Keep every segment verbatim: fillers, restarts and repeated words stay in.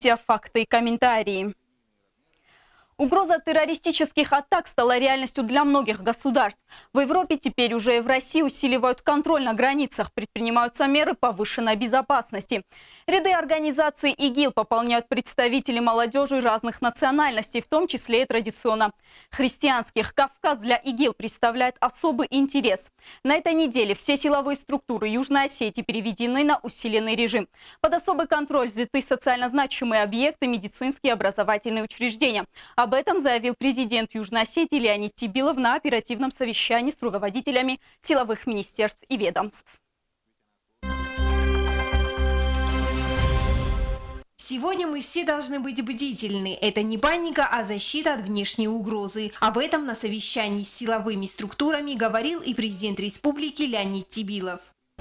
факты и комментарии. Угроза террористических атак стала реальностью для многих государств. В Европе теперь уже и в России усиливают контроль на границах, предпринимаются меры повышенной безопасности. Ряды организации ИГИЛ пополняют представители молодежи разных национальностей, в том числе и традиционно христианских. Кавказ для ИГИЛ представляет особый интерес. На этой неделе все силовые структуры Южной Осетии переведены на усиленный режим. Под особый контроль взяты социально значимые объекты, медицинские и образовательные учреждения. Об этом заявил президент Южной Осетии Леонид Тибилов на оперативном совещании с руководителями силовых министерств и ведомств. Сегодня мы все должны быть бдительны. Это не паника, а защита от внешней угрозы. Об этом на совещании с силовыми структурами говорил и президент республики Леонид Тибилов.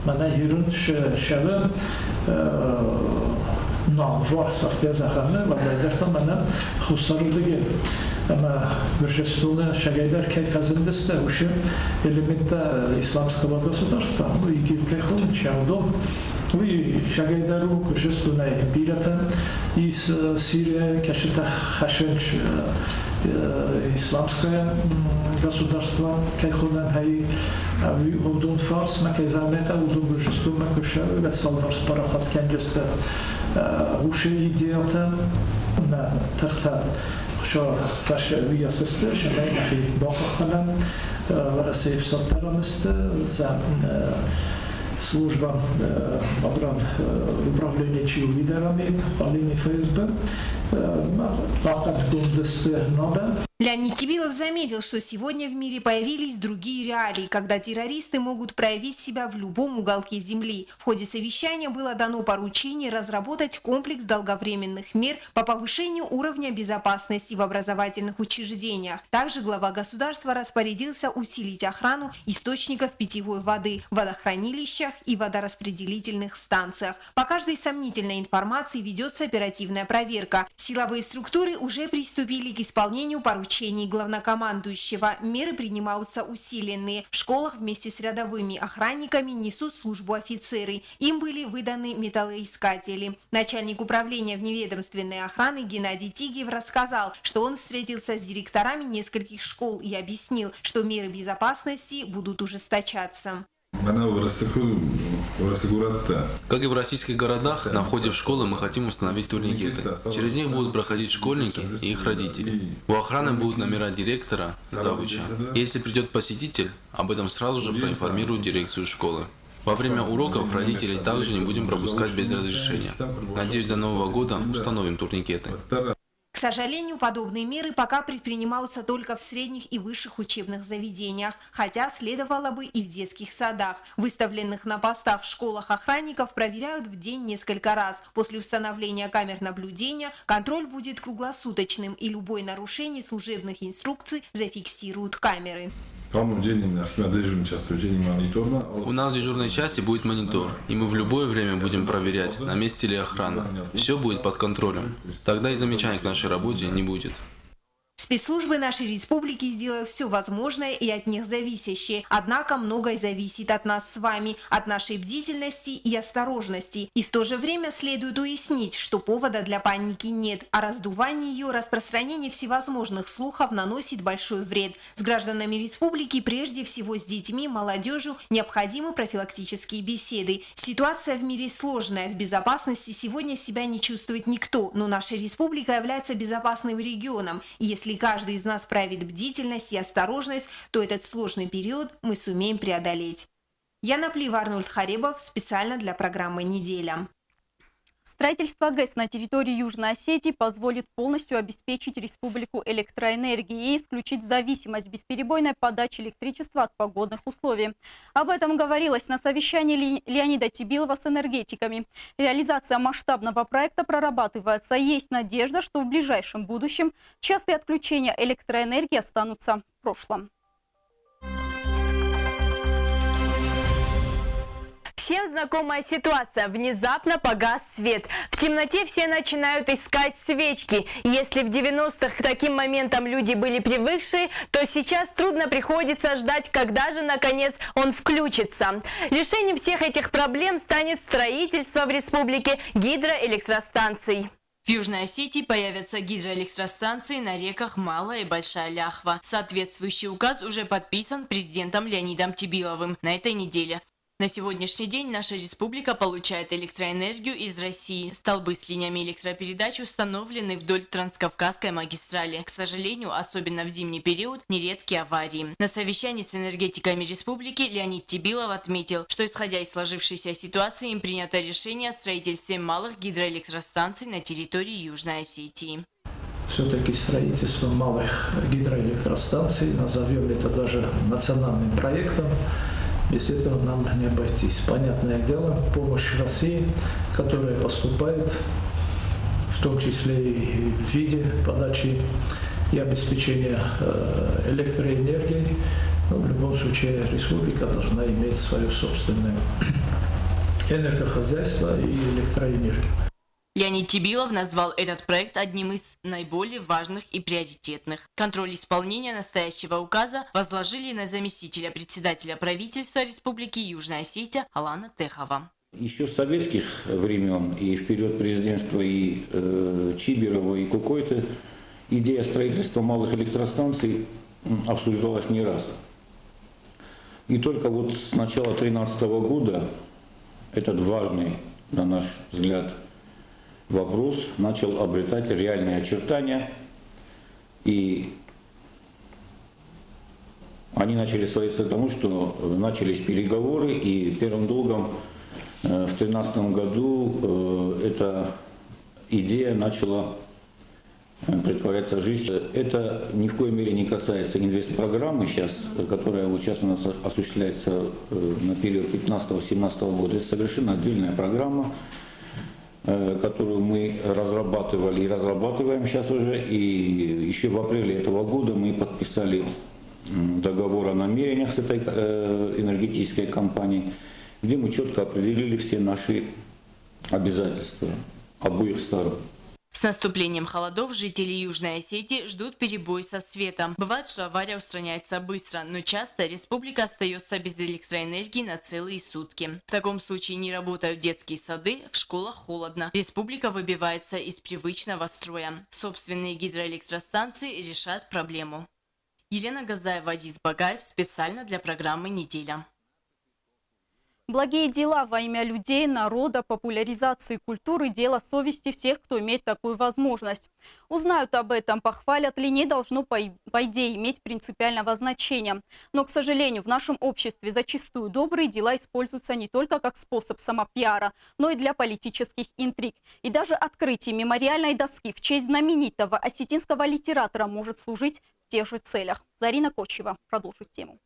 ناموار ساخته زخمه و در من خسارو دیگه اما Gürcistan'da şagaylar keyfazındeste uşu elementa islamskого государства ну и гилкехом чаудом ну и шагайдару Gürcistan'a birata из Сирии кашета хашенч исламское государство кайхонам хай удун фарс макезанета удун Gürcistan макуша ve salvar parahat kendisi уши идеята на тахта شو فش ويا سستر شمعي نحي باقة قلم ورسيف سطرة مست سام служба управления чью лидерами, полине ФСБ, пока надо. Леонид Тибилов заметил, что сегодня в мире появились другие реалии, когда террористы могут проявить себя в любом уголке земли. В ходе совещания было дано поручение разработать комплекс долговременных мер по повышению уровня безопасности в образовательных учреждениях. Также глава государства распорядился усилить охрану источников питьевой воды, водохранилищах и водораспределительных станциях. По каждой сомнительной информации ведется оперативная проверка. Силовые структуры уже приступили к исполнению поручений главнокомандующего. Меры принимаются усиленные. В школах вместе с рядовыми охранниками несут службу офицеры. Им были выданы металлоискатели. Начальник управления вневедомственной охраны Геннадий Тигиев рассказал, что он встретился с директорами нескольких школ и объяснил, что меры безопасности будут ужесточаться. Как и в российских городах, на входе в школы мы хотим установить турникеты. Через них будут проходить школьники и их родители. У охраны будут номера директора, завуча. Если придет посетитель, об этом сразу же проинформируют дирекцию школы. Во время уроков родителей также не будем пропускать без разрешения. Надеюсь, до Нового года установим турникеты. К сожалению, подобные меры пока предпринимаются только в средних и высших учебных заведениях, хотя следовало бы и в детских садах. Выставленных на постах в школах охранников проверяют в день несколько раз. После установления камер наблюдения контроль будет круглосуточным, и любое нарушение служебных инструкций зафиксируют камеры. У нас в дежурной части будет монитор, и мы в любое время будем проверять, на месте ли охрана. Все будет под контролем. Тогда и замечаний к нашей работе не будет. Спецслужбы нашей республики сделают все возможное и от них зависящее. Однако многое зависит от нас с вами, от нашей бдительности и осторожности. И в то же время следует уяснить, что повода для паники нет, а раздувание ее, распространение всевозможных слухов наносит большой вред. С гражданами республики, прежде всего с детьми, молодежью, необходимы профилактические беседы. Ситуация в мире сложная, в безопасности сегодня себя не чувствует никто, но наша республика является безопасным регионом. И если Если каждый из нас проявит бдительность и осторожность, то этот сложный период мы сумеем преодолеть. Яна Плива, Арнольд Харебов, специально для программы «Неделя». Строительство ГЭС на территории Южной Осетии позволит полностью обеспечить республику электроэнергией и исключить зависимость бесперебойной подачи электричества от погодных условий. Об этом говорилось на совещании Леонида Тибилова с энергетиками. Реализация масштабного проекта прорабатывается. Есть надежда, что в ближайшем будущем частые отключения электроэнергии останутся в прошлом. Всем знакомая ситуация. Внезапно погас свет. В темноте все начинают искать свечки. Если в девяностых к таким моментам люди были привыкшие, то сейчас трудно приходится ждать, когда же наконец он включится. Решением всех этих проблем станет строительство в республике гидроэлектростанций. В Южной Осетии появятся гидроэлектростанции на реках Малая и Большая Ляхва. Соответствующий указ уже подписан президентом Леонидом Тибиловым на этой неделе. На сегодняшний день наша республика получает электроэнергию из России. Столбы с линиями электропередач установлены вдоль Транскавказской магистрали. К сожалению, особенно в зимний период, нередки аварии. На совещании с энергетиками республики Леонид Тибилов отметил, что исходя из сложившейся ситуации им принято решение о строительстве малых гидроэлектростанций на территории Южной Осетии. Все-таки строительство малых гидроэлектростанций, назовем это даже национальным проектом, без этого нам не обойтись. Понятное дело, помощь России, которая поступает, в том числе и в виде подачи и обеспечения электроэнергией, но в любом случае республика должна иметь свое собственное энергохозяйство и электроэнергию. Леонид Тибилов назвал этот проект одним из наиболее важных и приоритетных. Контроль исполнения настоящего указа возложили на заместителя председателя правительства Республики Южная Осетия Алана Техова. Еще с советских времен и в период президентства и э, Чибирова, и Кукойты идея строительства малых электростанций обсуждалась не раз. И только вот с начала две тысячи тринадцатого года этот важный, на наш взгляд, вопрос начал обретать реальные очертания, и они начали сводиться к тому, что начались переговоры, и первым долгом в две тысячи тринадцатом году эта идея начала претворяться в жизнь. Это ни в коей мере не касается инвестпрограммы сейчас, которая вот сейчас у нас осуществляется на период пятнадцатого-семнадцатого года. Это совершенно отдельная программа, которую мы разрабатывали и разрабатываем сейчас уже. И еще в апреле этого года мы подписали договор о намерениях с этой энергетической компанией, где мы четко определили все наши обязательства обоих сторон. С наступлением холодов жители Южной Осетии ждут перебои со светом. Бывает, что авария устраняется быстро, но часто республика остается без электроэнергии на целые сутки. В таком случае не работают детские сады, в школах холодно. Республика выбивается из привычного строя. Собственные гидроэлектростанции решат проблему. Елена Газаева, Азиз Багаев, специально для программы «Неделя». Благие дела во имя людей, народа, популяризации культуры – дело совести всех, кто имеет такую возможность. Узнают об этом, похвалят ли, не должно, по, по идее, иметь принципиального значения. Но, к сожалению, в нашем обществе зачастую добрые дела используются не только как способ самопиара, но и для политических интриг. И даже открытие мемориальной доски в честь знаменитого осетинского литератора может служить в тех же целях. Зарина Кочева продолжит тему.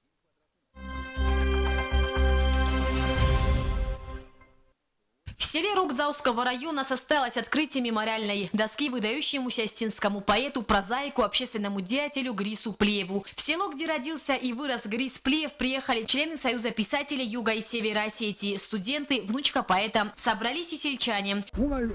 В селе Рокзауского района состоялось открытие мемориальной доски выдающемуся осетинскому поэту, прозаику, общественному деятелю Грису Плееву. В село, где родился и вырос Грис Плеев, приехали члены Союза писателей Юга и Севера Осетии, студенты, внучка поэта. Собрались и сельчане.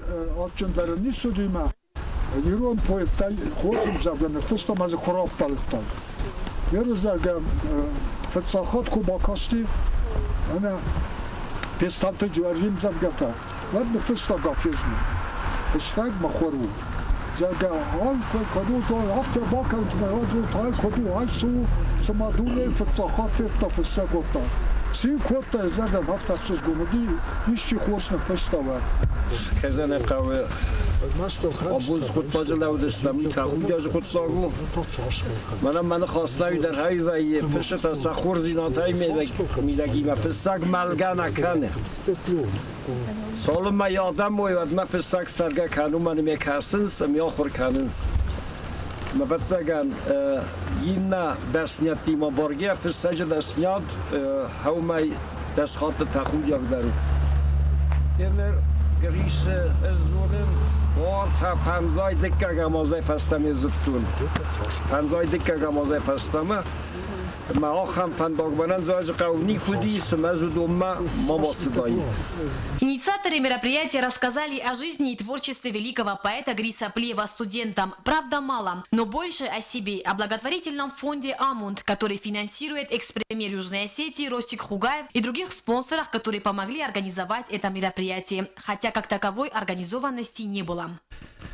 Пестаты Георгием Завгата. Ладно, фестага физм. Фестаг махору. Зага ан коду то автор бакан тмароду тай коду айсу самадуле фестахат феста фестагота. Си кота зага автор гумуди ищи хосна фестава. Казана каве. Абуз хутбажла удестам тахуяж хутлагу. Мана мана хаснави дар хайвай фешта сахур зинатай мидаги ма фестаг малгана кане. Солом ма ядам мояд ма фестаг сарга кану ман мекасенс ам яхор каненс. Ма батсаган йина дарснят дима борге фестаг дарснят хаумай дарсхат тахуяг дару. Терлер Gris ezzolen orta fanzay dikka gamazay fastami zıttun. Fanzay dikka gamazay fastama. Ma axam fandogbanan zaj qawni kudi smazudumma mabasiday. Инициаторы мероприятия рассказали о жизни и творчестве великого поэта Гриса Плеева студентам. Правда, мало, но больше о себе, о благотворительном фонде «Амунд», который финансирует экс-премьер Южной Осетии Ростик Хугаев и других спонсорах, которые помогли организовать это мероприятие, хотя как таковой организованности не было.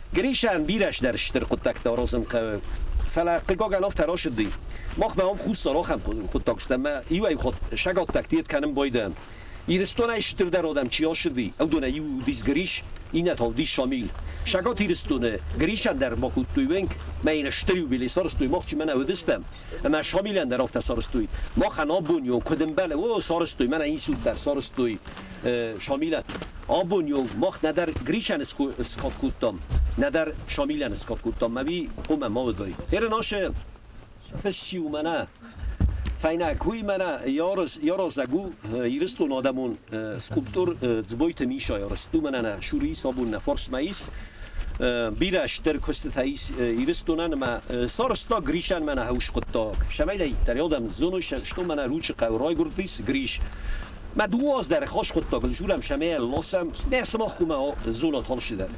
گریشان بیرش در شتر قطعک دارازم که فلا قگاگن آف تراش دی مخ ما هم خوب سراخم قطعک شدم ما ایو ای خود شگات تکتیت کنم بایدم ایرستون ایشتر در آدم چی آشدی او دونه ایو دیز گریش اینت ها دیز شامیل شگات ایرستونه گریشان در باکوت دویونک ما این اشتریو بیلی سارستوی مخ چی من اودستم اما شامیلن در آفت سارستوی مخ انا بونیون کدم بله او سارستوی من این سود در سارستوی شامیلن آبونیون مخ ندر گریشان اسکات کودتم ندر شامیلن اسکات کودتم ما بی قوم ما ودای هر ناشه فشی و منه فاینا کوی منه یارز یارز اگو ایرستون آدمون سکوپتور زبایت میشه یارستو منه نه شوری سابون نه فرس مایس بیرش در کست تایس ایرستونن ما سارستا گریشان منه هوش قطاق شمیلی در یادم زنوش شتو منه روچ قورای گردیس گریش ما دواز در خوش قطاق جورم شمیل لاسم نسمه خوما زولا تال شده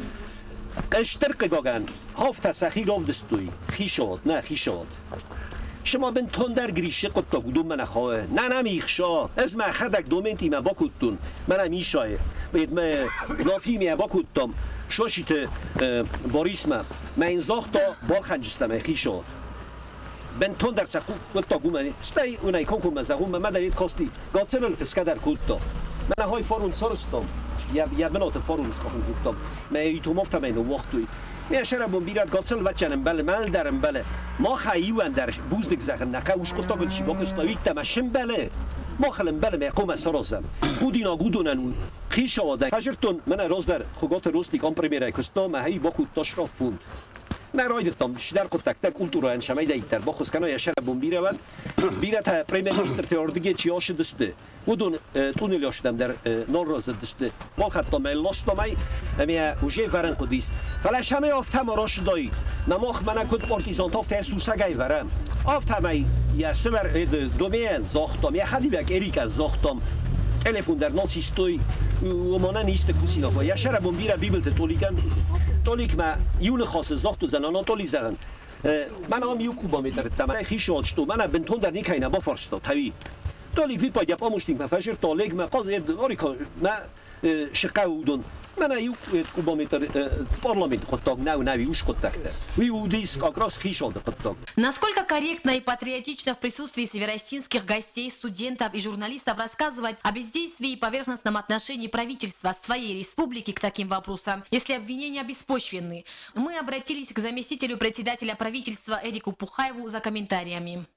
اشترک گاگن هفت سخی راف دستوی خیشاد نه خیشاد شما بن تون در گریشه قطع گودم من خواه نه نمیخشا از ما خردک دومنتی ما باکوتون من میشای باید ما نافی می باکوتم شوشیت باریس ما ما این زاختا بال خنجستم خیشاد بن تون در سخو قطع گومنی ستی اونای کنکو مزاقوم ما در این کاستی گاتسل الفسکه در قطع من های فارون سارستم یا یا بنات فارون اسکاخون قطع ما ایتو مفتم اینو وقتوی میشه بون بیرد گاتسل وچنم بله مال درم بله ما خیوان در بوزدک زخن نکوش قطع چی باکس نوید تماشم بله ما خلم بله میقوم سرازم خودی نگودونن خیش آوردن فجرتون من راز در خوگات روستی کام پریمیره کستا مهی با خود تاشراف فوند من رای دارم شدر قطع تک کلتورا انشامه دیگر با خود کنای شر بون بیره ود بیره تا پریمیر مینیستر تیاردگی چی آش دسته ودون تونل یاشدم در نال راز دسته ما خطا میل لاست می امی وجه ورن قدیس فلاش همه آفت هم راش دایی نماخ من کد پارتیزان تافت سوسه گای ورم آفت می یا سمر دومین زاختم یا خدی بیک اریک از زاختم تلفن در ناسیستوی و مانه نیست کسی نخواه یا شر بون بیره بیبلت تولیکن تولیک ما یون خاص زاخت و زنان تولی زغن من هم یو کوبا میتر تمام خیش آجتو من بنتون در نیکاینا با فرستا توی تولیک وی پاید پا مشتیم مفجر تولیک ما قاضی آریکا ما شقه ودون من یو کوبا میتر парламент قطاق نو نوی وش قطاق وی ودیس как раз خیش آد قطاق. Насколько корректно и патриотично в присутствии северостинских гостей, студентов и журналистов рассказывать о бездействии и поверхностном отношении правительства своей республики к таким вопросам, если обвинения беспочвенны? Мы обратились к заместителю председателя правительства Эрику Пухаеву за комментариями.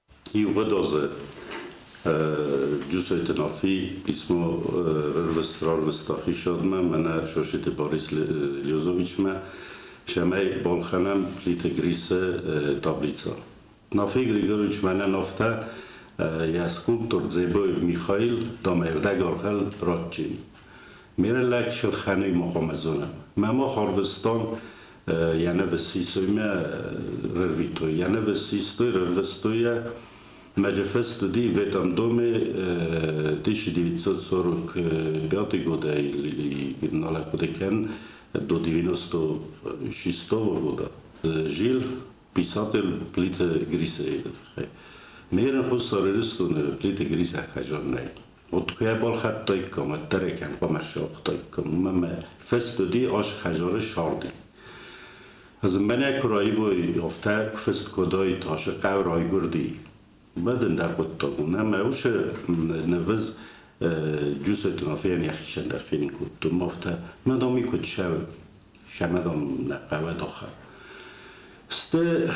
جزء تنافی اسمو رسترار وستاخی شد من من شوشت باریس لیوزویچ من شمای بالخنم پلیت گریس تابلیتسا نافی گریگوریچ من نافته یاسکوب ترزیبوی میخائیل دامرده گارخل رادچی میره لک شل خانه مقامزونه من ما خاربستان یعنی وسیسوی من رویتوی یعنی وسیستوی روستوی مجلس دی ویتام دومه تیشه دیویتسوت سرک بیاتی گوده ناله کده کن دو دیوینستو شیستو گوده جیل پیساتل پلیت گریسه میرن خود ساریرستون پلیت گریسه خجار نی و توی بال خط تای کم ترکن با مرشاق تای کم مم فست دی آش خجار شاردی از من یک رایی بوی افته فست کدای تاش قو رای گردی بدن در قطعونه موش نوز جزء تنافی نیخشن در فیلم کد مفته مدامی کد شو شمدام نقوه داخل است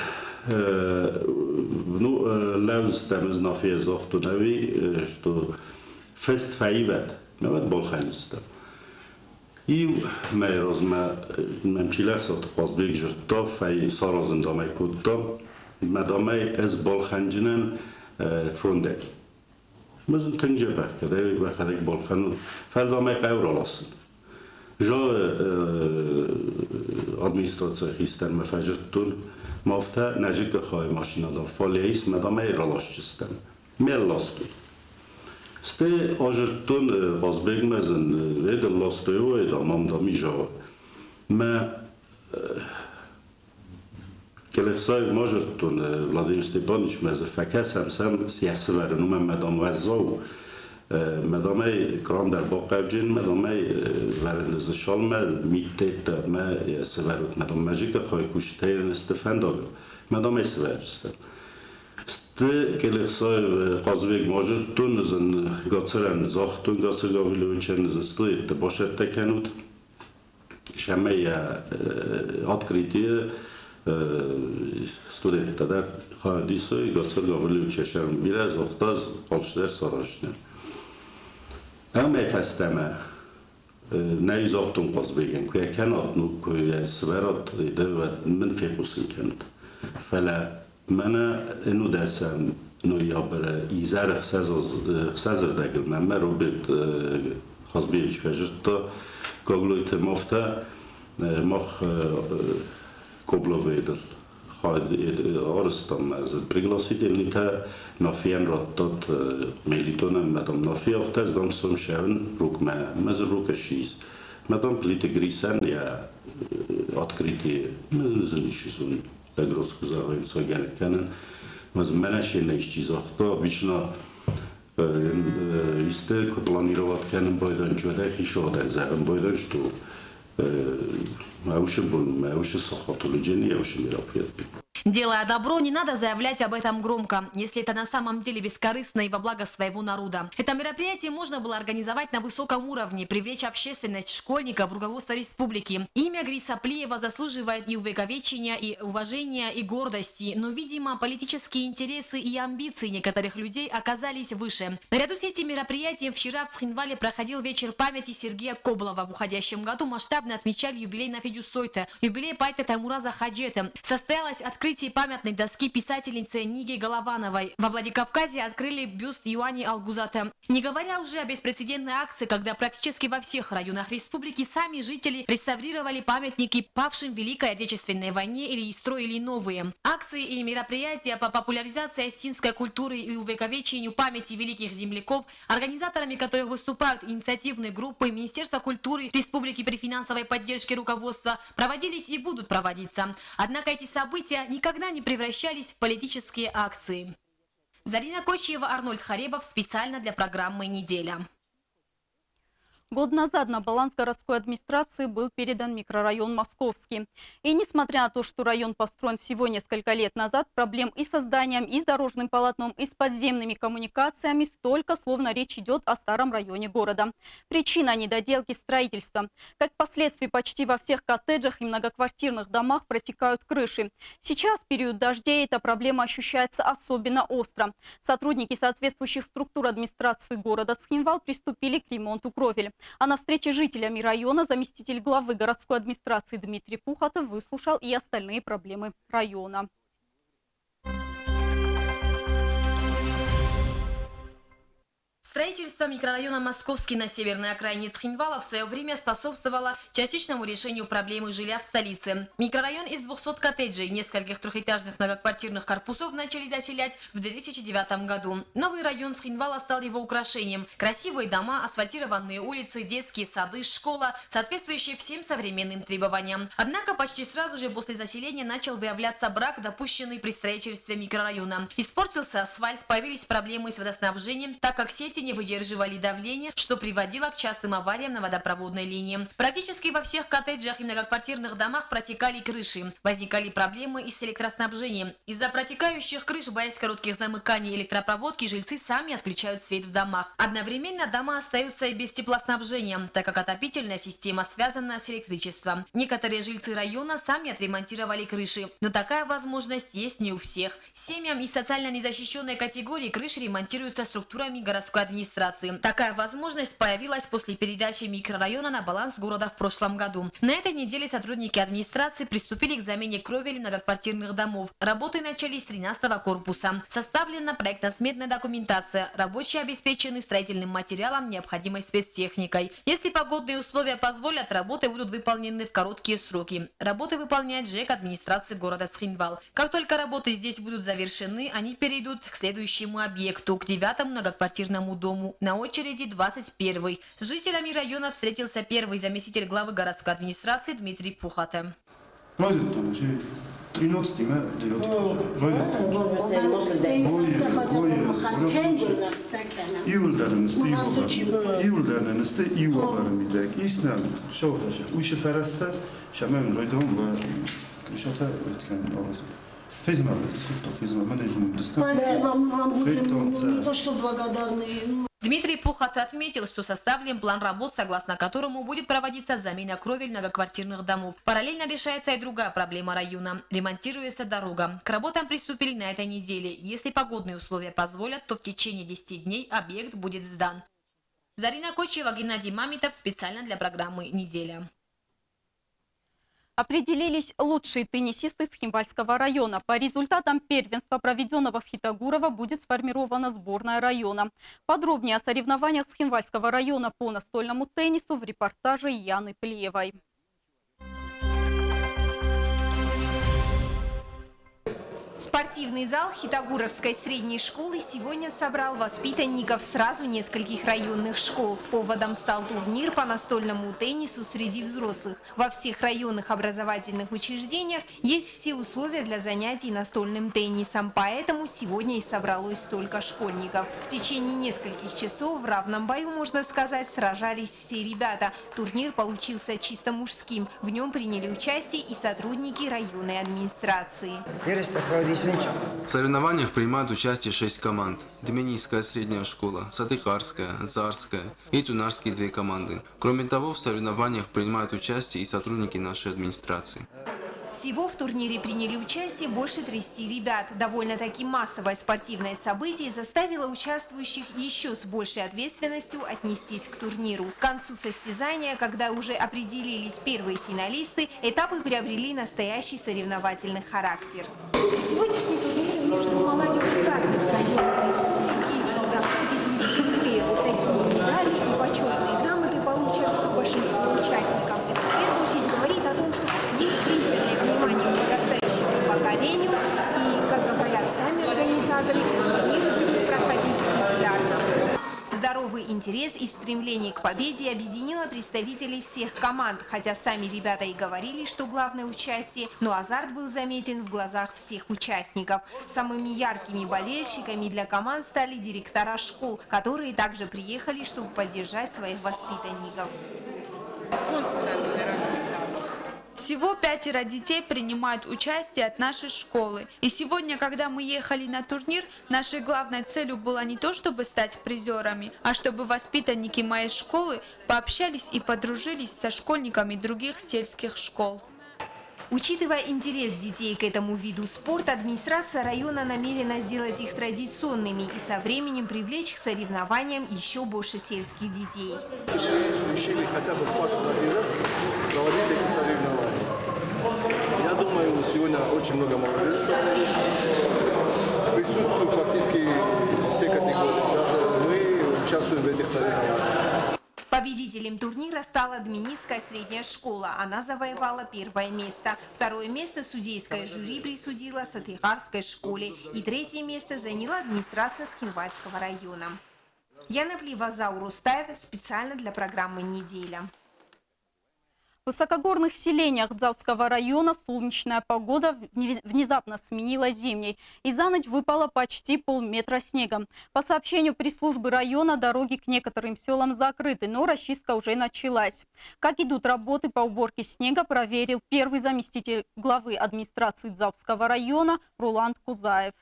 نو لوز تمز نافی زاخت و نوی شتو فست فایبت نوید بالخین است ایو میراز ما منچیلخ ساخت قاز بیگ جرتا فای سارازن دامه کد دام مدامه از بالخنجنن فروندک مزن تنجه بخده و بخده بالخنو فردامه قور آلاسن جا ادمینستراتسیون خیستن مفجرتون مافته نجیک خواهی ماشین آدم فالیس مدامه رالاش چستن میل لاستوی سته آجرتون غازبگ مزن وید لاستوی و ادامام دامی جا ما کلخسای ماجرتون ولادیمیر استپانیچ مز فکس هم سم سیاسی ورنوم مدام وزاو مدامه کرام در باقی جن مدامه ورنز شالم میتیت ما سوارت مدام ماجیک خواهی کشته نستفند داغ مدامه سوارست است که لحظه قاضی ماجرتون زن گاترن زاختون گاتر گاویلوچن زستویت باشد تکنود شمه открытие студента در حادثه گاتر گاویلوچه شرم بیره زاختاز قالشدر ساراشنه همه فستمه نیزاختون قاض بگن که کنات نو که سوارات دوت من فیقوسین کند فلا من اینو دستم نو یا بر ایزار خسازر دگل من من روبرت خاص بیش فجرت تا گاگلویت مافته مخ کبلا ویدر خواهد آرستم از پریگلاسید نیتا نافیان را داد میلیتونم مدام نافی آخته از دام سوم شون روک ما مز روک شیز مدام پلیت گریسن یا открытие مزنیشون دگروز کزاوی ساگن کنن مز منش نیش چیز آخته بیشنا ایسته که پلانیروات کنن بایدن جوده خیشاده زبان بایدن شتو معوش بول معوش سخاطولوجنی معوش میرافیت بی Делая добро, не надо заявлять об этом громко, если это на самом деле бескорыстно и во благо своего народа. Это мероприятие можно было организовать на высоком уровне, привлечь общественность, школьников в руководство республики. Имя Гриса Плиева заслуживает и увековечения, и уважения, и гордости, но, видимо, политические интересы и амбиции некоторых людей оказались выше. Наряду с этим мероприятием вчера в Цхинвале проходил вечер памяти Сергея Коблова. В уходящем году масштабно отмечали юбилей Нафидю Сойта, юбилей поэта Таймураза Хаджета. Состоялось открытие памятной доски писательницы Ниги Головановой. Во Владикавказе открыли бюст Юани Алгузата. Не говоря уже о беспрецедентной акции, когда практически во всех районах республики сами жители реставрировали памятники павшим в Великой Отечественной войне или строили новые. Акции и мероприятия по популяризации осетинской культуры и увековечению памяти великих земляков, организаторами которых выступают инициативные группы Министерства культуры Республики при финансовой поддержке руководства, проводились и будут проводиться. Однако эти события никогда не превращались в политические акции. Зарина Кочева, Арнольд Харебов специально для программы «Неделя». Год назад на баланс городской администрации был передан микрорайон Московский. И несмотря на то, что район построен всего несколько лет назад, проблем и с созданием, и с дорожным полотном, и с подземными коммуникациями столько, словно речь идет о старом районе города. Причина – недоделки строительства. Как последствие, почти во всех коттеджах и многоквартирных домах протекают крыши. Сейчас, в период дождей, эта проблема ощущается особенно остро. Сотрудники соответствующих структур администрации города Цхинвал приступили к ремонту кровель. А на встрече с жителями района заместитель главы городской администрации Дмитрий Пухатов выслушал и остальные проблемы района. Строительство микрорайона Московский на северной окраине Цхинвала в свое время способствовало частичному решению проблемы жилья в столице. Микрорайон из двухсот коттеджей и нескольких трехэтажных многоквартирных корпусов начали заселять в две тысячи девятом году. Новый район Цхинвала стал его украшением. Красивые дома, асфальтированные улицы, детские сады, школа, соответствующие всем современным требованиям. Однако почти сразу же после заселения начал выявляться брак, допущенный при строительстве микрорайона. Испортился асфальт, появились проблемы с водоснабжением, так как сети не выдерживали давление, что приводило к частым авариям на водопроводной линии. Практически во всех коттеджах и многоквартирных домах протекали крыши. Возникали проблемы и с электроснабжением. Из-за протекающих крыш, боясь коротких замыканий электропроводки, жильцы сами отключают свет в домах. Одновременно дома остаются и без теплоснабжения, так как отопительная система связана с электричеством. Некоторые жильцы района сами отремонтировали крыши, но такая возможность есть не у всех. Семьям и социально незащищенной категории крыши ремонтируются структурами городской администрации. Такая возможность появилась после передачи микрорайона на баланс города в прошлом году. На этой неделе сотрудники администрации приступили к замене кровель многоквартирных домов. Работы начались с тринадцатого корпуса. Составлена проектно-сметная документация. Рабочие обеспечены строительным материалом, необходимой спецтехникой. Если погодные условия позволят, работы будут выполнены в короткие сроки. Работы выполняет ЖЭК администрации города Цхинвал. Как только работы здесь будут завершены, они перейдут к следующему объекту, к девятому многоквартирному дому. На очереди двадцать первый. С жителями района встретился первый заместитель главы городской администрации Дмитрий Пухатов. тринадцатый ма девятый июль дарнысты июль дарнысты июль бармидак иснам шоудаша уйши фараста шамам ройдон ва кушата өткөн аваз физмал физмал менеджмент спасибо вам не то что благодарны. Дмитрий Пухат отметил, что составлен план работ, согласно которому будет проводиться замена кровель многоквартирных домов. Параллельно решается и другая проблема района. Ремонтируется дорога. К работам приступили на этой неделе. Если погодные условия позволят, то в течение десяти дней объект будет сдан. Зарина Кочева, Геннадий Мамитов специально для программы «Неделя». Определились лучшие теннисисты Схимвальского района. По результатам первенства, проведенного в Хитагурово, будет сформирована сборная района. Подробнее о соревнованиях Схимвальского района по настольному теннису в репортаже Яны Плиевой. Спортивный зал Хитагуровской средней школы сегодня собрал воспитанников сразу нескольких районных школ. Поводом стал турнир по настольному теннису среди взрослых. Во всех районных образовательных учреждениях есть все условия для занятий настольным теннисом, поэтому сегодня и собралось столько школьников. В течение нескольких часов в равном бою, можно сказать, сражались все ребята. Турнир получился чисто мужским. В нем приняли участие и сотрудники районной администрации. В соревнованиях принимают участие шесть команд. Дменийская средняя школа, Сатыкарская, Зарская и Тюнарские две команды. Кроме того, в соревнованиях принимают участие и сотрудники нашей администрации. Всего в турнире приняли участие больше тридцати ребят. Довольно-таки массовое спортивное событие заставило участвующих еще с большей ответственностью отнестись к турниру. К концу состязания, когда уже определились первые финалисты, этапы приобрели настоящий соревновательный характер. Сегодняшний турнир между молодежью разных районов республики проходит не впервые. Вот такие медали и почетные грамоты получат большинство участников. Это в первую очередь говорит о том, что есть пристальное внимание к подрастающему поколению, и, как говорят сами организаторы, турниры будут проходить регулярно. Здоровый интерес и стремление к победе объединило представителей всех команд, хотя сами ребята и говорили, что главное участие, но азарт был заметен в глазах всех участников. Самыми яркими болельщиками для команд стали директора школ, которые также приехали, чтобы поддержать своих воспитанников. Всего пятеро детей принимают участие от нашей школы. И сегодня, когда мы ехали на турнир, нашей главной целью было не то, чтобы стать призерами, а чтобы воспитанники моей школы пообщались и подружились со школьниками других сельских школ. Учитывая интерес детей к этому виду спорта, администрация района намерена сделать их традиционными и со временем привлечь к соревнованиям еще больше сельских детей. Решили хотя бы в парк организации проводить эти соревнования. Я думаю, сегодня очень много молодежи присутствуют фактически все категории. Мы участвуем в этих соревнованиях. Победителем турнира стала Дменийская средняя школа. Она завоевала первое место. Второе место судейское жюри присудило Сатыкарской школе. И третье место заняла администрация Схимвальского района. Яна Плиева, Заур Устаев специально для программы «Неделя». В высокогорных селениях Дзавского района солнечная погода внезапно сменилась зимней, и за ночь выпало почти полметра снега. По сообщению пресс-службы района, дороги к некоторым селам закрыты, но расчистка уже началась. Как идут работы по уборке снега, проверил первый заместитель главы администрации Дзавского района Руланд Кузаев.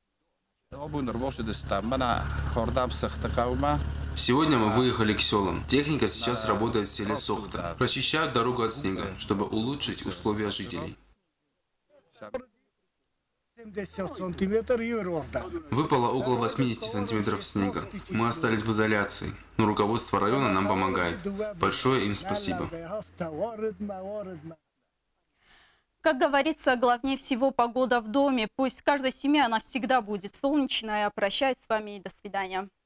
Сегодня мы выехали к селам. Техника сейчас работает в селе Сохта. Прочищают дорогу от снега, чтобы улучшить условия жителей. Выпало около восьмидесяти сантиметров снега. Мы остались в изоляции, но руководство района нам помогает. Большое им спасибо. Как говорится, главнее всего погода в доме. Пусть каждая семья она всегда будет солнечная. Прощаюсь с вами и до свидания.